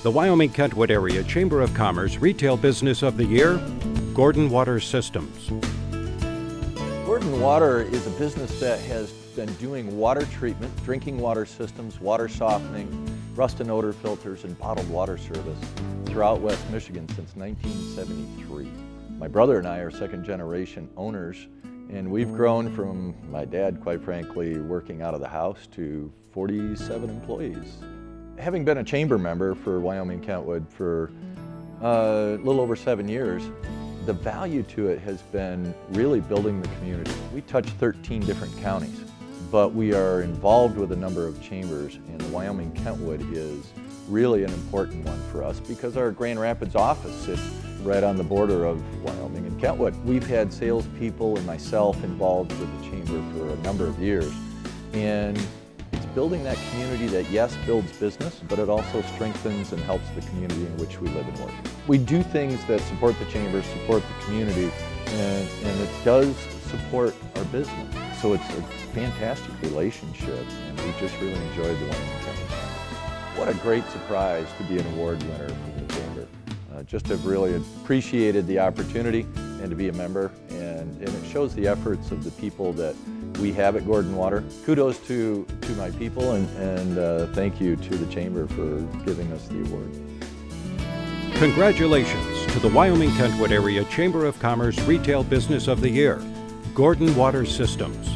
The Wyoming Kentwood Area Chamber of Commerce Retail Business of the Year, Gordon Water Systems. Gordon Water is a business that has been doing water treatment, drinking water systems, water softening, rust and odor filters, and bottled water service throughout West Michigan since 1973. My brother and I are second-generation owners, and we've grown from my dad, quite frankly, working out of the house to 47 employees. Having been a chamber member for Wyoming Kentwood for a little over 7 years, the value to it has been really building the community. We touch 13 different counties, but we are involved with a number of chambers, and the Wyoming Kentwood is really an important one for us because our Grand Rapids office sits right on the border of Wyoming and Kentwood. We've had salespeople and myself involved with the chamber for a number of years, and it's building that community that, yes, builds business, but it also strengthens and helps the community in which we live and work. We do things that support the chamber, support the community, and it does support our business. So it's a fantastic relationship, and we just really enjoyed the Wyoming Kentwood Chamber. What a great surprise to be an award winner from the chamber. Just have really appreciated the opportunity and to be a member, and it shows the efforts of the people that we have at Gordon Water. Kudos to my people, and thank you to the chamber for giving us the award. Congratulations to the Wyoming Kentwood Area Chamber of Commerce Retail Business of the Year, Gordon Water Systems.